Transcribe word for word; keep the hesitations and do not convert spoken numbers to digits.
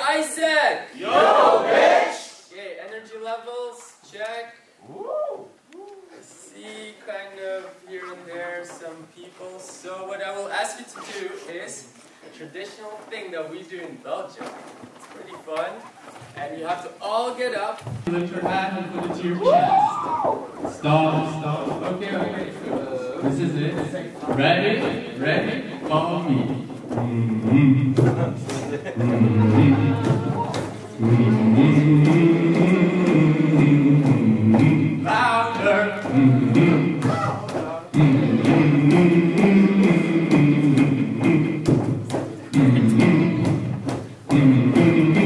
I said! Yo, bitch! Okay, energy levels, check. Woo! I see kind of here and there some people. So what I will ask you to do is a traditional thing that we do in Belgium. It's pretty fun. And you have to all get up. Lift your hand and put it to your chest. Stop, stop. Okay, okay. Uh, this is it. Ready? Ready? Follow me. Mm-hmm. Mm-hmm. Louder. Mm-hmm. Mm-hmm.